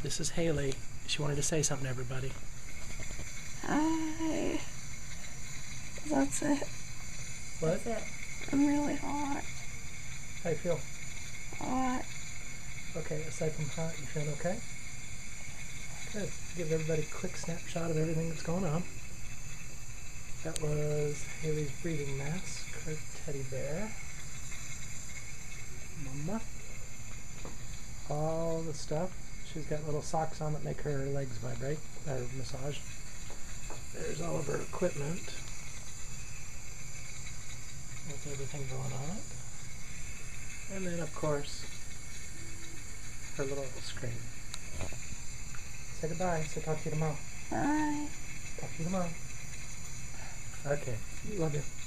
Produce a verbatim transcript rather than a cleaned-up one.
This is Haley. She wanted to say something to everybody. Hi. That's it. What? That's it. I'm really hot. How you feel? Hot. Okay, aside from hot, you feeling okay? Good. Give everybody a quick snapshot of everything that's going on. That was Haley's breathing mask, her teddy bear, Mama, all the stuff. She's got little socks on that make her legs vibrate, or massage. There's all of her equipment with everything going on it. And then, of course, her little screen. Say goodbye. Say talk to you tomorrow. Bye. Talk to you tomorrow. Okay. Love you.